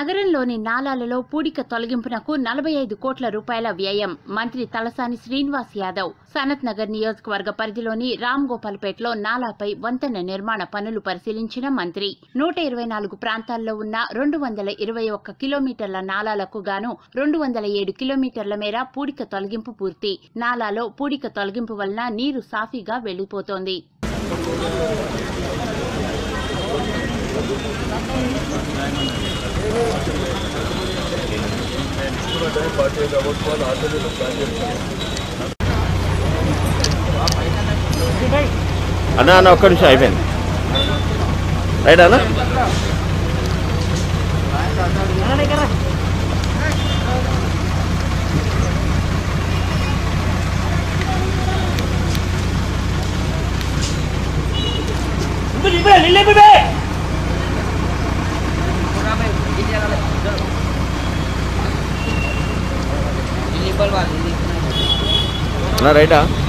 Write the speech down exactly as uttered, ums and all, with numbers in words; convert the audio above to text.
నగరంలోని నాలాలలో పూడిక తొలగింపునకు నలభై ఐదు కోట్ల రూపాయల వ్యయం. మంత్రి తలసాని శ్రీనివాస్ యాదవ్ సనత్ నగర్ నియోజకవర్గ పరిధిలోని రామ్ గోపాల్పేటలో నాలాపై వంతెన నిర్మాణ పనులు పరిశీలించిన మంత్రి నూట ఇరవై నాలుగు ప్రాంతాల్లో ఉన్న రెండు వందల ఇరవై ఒక్క కిలోమీటర్ల నాలాలకు గాను రెండు వందల ఏడు కిలోమీటర్ల మేర పూడిక తొలగింపు పూర్తి. నాలాలో పూడిక తొలగింపు వలన నీరు సాఫీగా వెళ్లిపోతోంది. అన్నా అన్న ఒక్క నిమిషం అయిపోయింది రైట్ అన్న. అన్న రైటా.